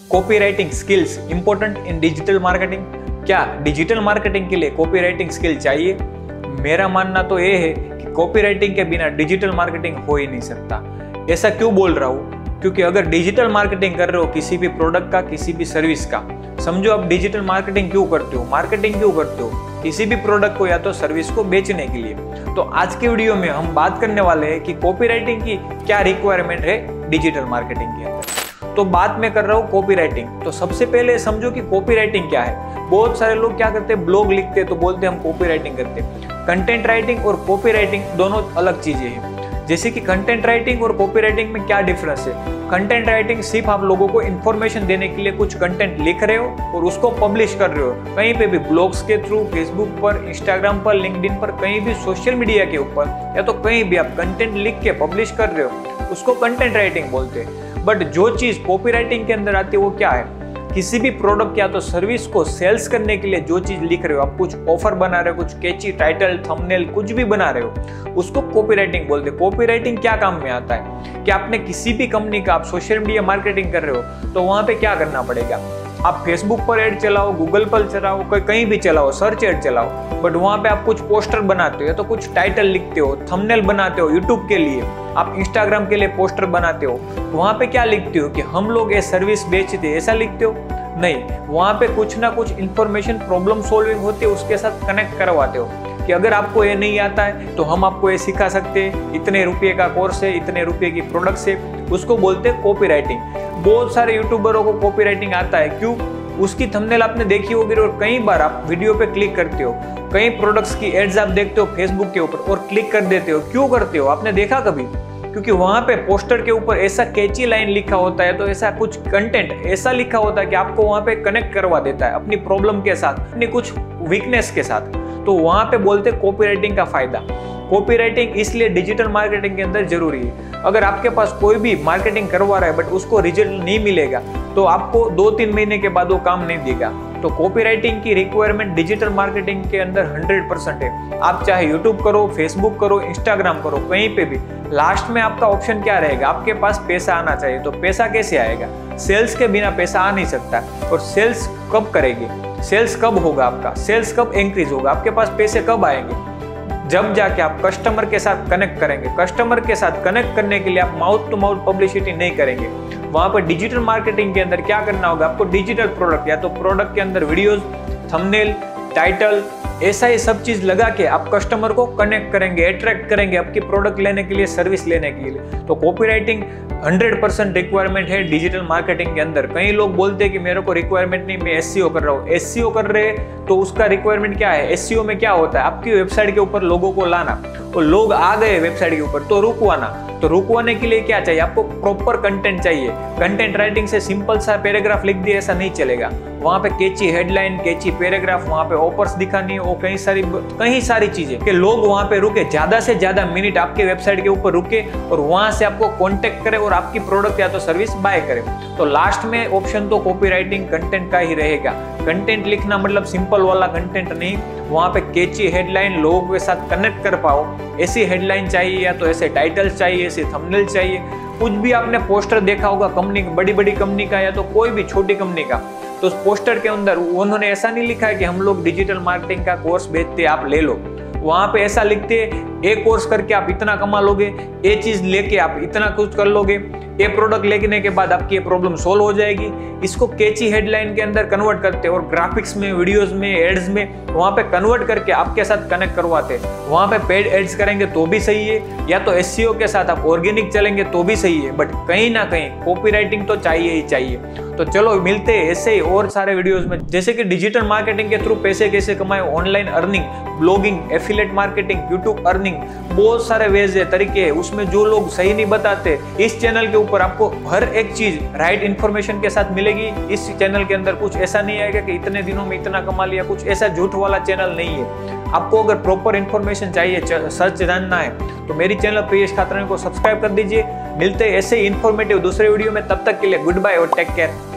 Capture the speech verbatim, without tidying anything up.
Copywriting skills important in digital marketing. क्या digital marketing के लिए कॉपीराइटिंग स्किल चाहिए? मेरा मानना तो ये है कि कॉपीराइटिंग के बिना डिजिटल मार्केटिंग हो ही नहीं सकता। ऐसा क्यों बोल रहा हूँ? क्योंकि अगर डिजिटल मार्केटिंग कर रहे हो किसी भी प्रोडक्ट का, किसी भी सर्विस का, समझो आप डिजिटल मार्केटिंग क्यों करते हो, मार्केटिंग क्यों करते हो, किसी भी प्रोडक्ट को या तो सर्विस को बेचने के लिए। तो आज के वीडियो में हम बात करने वाले हैं कि कॉपीराइटिंग की क्या रिक्वायरमेंट है डिजिटल मार्केटिंग के अंदर। तो बात मैं कर रहा हूँ कॉपीराइटिंग। तो सबसे पहले समझो कि कॉपीराइटिंग क्या है। बहुत सारे लोग क्या करते हैं, ब्लॉग लिखते हैं तो बोलते हैं हम कॉपीराइटिंग करते हैं। कंटेंट राइटिंग और कॉपीराइटिंग दोनों अलग चीजें हैं। जैसे कि कंटेंट राइटिंग और कॉपीराइटिंग में क्या डिफरेंस है। कंटेंट राइटिंग सिर्फ आप लोगों को इन्फॉर्मेशन देने के लिए कुछ कंटेंट लिख रहे हो और उसको पब्लिश कर रहे हो कहीं पे भी, ब्लॉग्स के थ्रू, फेसबुक पर, इंस्टाग्राम पर, लिंक्डइन पर, कहीं भी सोशल मीडिया के ऊपर या तो कहीं भी आप कंटेंट लिख के पब्लिश कर रहे हो, उसको कंटेंट राइटिंग बोलते हैं। बट जो चीज कॉपीराइटिंग के अंदर आती है वो क्या है, किसी भी प्रोडक्ट या तो सर्विस को सेल्स करने के लिए जो चीज लिख रहे हो, आप कुछ ऑफर बना रहे हो, कुछ कैची टाइटल, थंबनेल, कुछ भी बना रहे हो, उसको कॉपीराइटिंग बोलते हैं। कॉपीराइटिंग क्या काम में आता है कि आपने किसी भी कंपनी का, आप सोशल मीडिया मार्केटिंग कर रहे हो तो वहां पे क्या करना पड़ेगा, आप फेसबुक पर ऐड चलाओ, गूगल पर चलाओ, कहीं भी चलाओ, सर्च ऐड चलाओ, बट वहां पे आप कुछ पोस्टर बनाते हो या तो कुछ टाइटल लिखते हो, थंबनेल बनाते हो यूट्यूब के लिए, आप इंस्टाग्राम के लिए पोस्टर बनाते हो, वहां पे क्या लिखते हो कि हम लोग ये सर्विस बेचते हैं, ऐसा लिखते हो? नहीं, वहां पे कुछ ना कुछ इंफॉर्मेशन, प्रॉब्लम सॉल्विंग होती है, उसके साथ कनेक्ट करवाते हो कि अगर आपको ये नहीं आता है तो हम आपको ये सिखा सकते हैं, इतने रुपये का कोर्स है, इतने रुपये की प्रोडक्ट्स है, उसको बोलते हैं कॉपीराइटिंग। बहुत सारे यूट्यूबरों को कॉपीराइटिंग आता है, क्यों? उसकी थंबनेल आपने देखी होगी और कई बार आप वीडियो पे क्लिक करते हो, कई प्रोडक्ट्स की एड्स आप देखते हो फेसबुक के ऊपर और क्लिक कर देते हो। क्यों करते हो? आपने देखा कभी? क्योंकि वहां पे पोस्टर के ऊपर ऐसा कैची लाइन लिखा होता है, तो ऐसा कुछ कंटेंट ऐसा लिखा होता है कि आपको वहां पे कनेक्ट करवा देता है अपनी प्रॉब्लम के साथ, अपनी कुछ वीकनेस के साथ। तो वहां पे बोलते हैं कॉपीराइटिंग का फायदा। कॉपीराइटिंग इसलिए डिजिटल मार्केटिंग के अंदर जरूरी है। अगर आपके पास कोई भी मार्केटिंग करवा रहा है बट उसको रिजल्ट नहीं मिलेगा तो आपको दो तीन महीने के बाद वो काम नहीं देगा। तो कॉपीराइटिंग की रिक्वायरमेंट डिजिटल मार्केटिंग के अंदर हंड्रेड परसेंट है। आप चाहे यूट्यूब करो, फेसबुक करो, इंस्टाग्राम करो, कहीं पे भी लास्ट में आपका ऑप्शन क्या रहेगा, आपके पास पैसा आना चाहिए। तो पैसा कैसे आएगा? सेल्स के बिना पैसा आ नहीं सकता। और सेल्स कब करेगी, सेल्स कब होगा, आपका सेल्स कब इंक्रीज होगा, आपके पास पैसे कब आएंगे? जब जाके आप कस्टमर के साथ कनेक्ट करेंगे। कस्टमर के साथ कनेक्ट करने के लिए आप माउथ टू माउथ पब्लिसिटी नहीं करेंगे। वहां पर डिजिटल मार्केटिंग के अंदर क्या करना होगा, आपको डिजिटल प्रोडक्ट या तो प्रोडक्ट के अंदर वीडियोस, थंबनेल, टाइटल, ऐसा ही सब चीज लगा के आप कस्टमर को कनेक्ट करेंगे, अट्रैक्ट करेंगे आपकी प्रोडक्ट लेने के लिए, सर्विस लेने के लिए। तो कॉपीराइटिंग हंड्रेड परसेंट रिक्वायरमेंट है डिजिटल मार्केटिंग के अंदर। कई लोग बोलते हैं कि मेरे को रिक्वायरमेंट नहीं, मैं एसईओ कर रहा हूँ। एसईओ कर रहे हैं तो उसका रिक्वायरमेंट क्या है? एसईओ में क्या होता है, आपकी वेबसाइट के ऊपर लोगों को लाना, और लोग आ गए वेबसाइट के ऊपर तो रुकवाना। तो रुकवाने के लिए क्या चाहिए? आपको प्रॉपर कंटेंट चाहिए। कंटेंट राइटिंग से सिंपल सा पैराग्राफ लिख दिया ऐसा नहीं चलेगा। वहां पे कैची हेडलाइन, कैची पैराग्राफ, वहां पे ऑफर्स दिखानी और कई सारी कई सारी चीजें कि लोग वहां पे रुके, ज्यादा से ज्यादा मिनट आपके वेबसाइट के ऊपर रुके और वहां से आपको कांटेक्ट करे और आपकी प्रोडक्ट या तो सर्विस बाय करे। तो लास्ट में ऑप्शन तो कॉपीराइटिंग कंटेंट का ही रहेगा। कंटेंट लिखना मतलब सिंपल वाला कंटेंट नहीं, वहां पे कैची हेडलाइन, लोगों के साथ कनेक्ट कर पाओ, ऐसी हेडलाइन चाहिए या तो ऐसे टाइटल्स चाहिए, ऐसे थंबनेल चाहिए। कुछ भी आपने पोस्टर देखा होगा कंपनी, बड़ी बड़ी कंपनी का या तो कोई भी छोटी कंपनी का, तो उस पोस्टर के अंदर उन्होंने ऐसा नहीं लिखा है कि हम लोग डिजिटल मार्केटिंग का कोर्स बेचते हैं, आप ले लो। वहां पे ऐसा लिखते हैं, एक कोर्स करके आप इतना कमा लोगे, ये चीज लेके आप इतना कुछ कर लोगे, ये प्रोडक्ट लेने के बाद आपकी ये प्रॉब्लम सोल्व हो जाएगी। इसको कैची हेडलाइन के अंदर कन्वर्ट करते और ग्राफिक्स में, वीडियोस में, एड्स में वहां पे कन्वर्ट करके आपके साथ कनेक्ट करवाते। वहां पे पेड एड्स करेंगे तो भी सही है, या तो एसईओ के साथ आप ऑर्गेनिक चलेंगे तो भी सही है, बट कहीं ना कहीं कॉपीराइटिंग तो चाहिए ही चाहिए। तो चलो मिलते हैं ऐसे ही और सारे वीडियोस में, जैसे कि डिजिटल मार्केटिंग के थ्रू पैसे कैसे कमाए, online earning, blogging, affiliate marketing, YouTube earning, बहुत सारे वेज है, तरीके है, उसमें जो लोग सही नहीं बताते। इस चैनल के ऊपर आपको हर एक चीज राइट इन्फॉर्मेशन के साथ मिलेगी। इस चैनल के अंदर कुछ ऐसा नहीं आएगा कि इतने दिनों में इतना कमा लिया, कुछ ऐसा झूठ वाला चैनल नहीं है। आपको अगर प्रॉपर इन्फॉर्मेशन चाहिए, सच जानना है, तो मेरी चैनल प्रियेश खातरानी को सब्सक्राइब कर दीजिए। मिलते हैं ऐसे ही इन्फॉर्मेटिव दूसरे वीडियो में, तब तक के लिए गुड बाय और टेक केयर।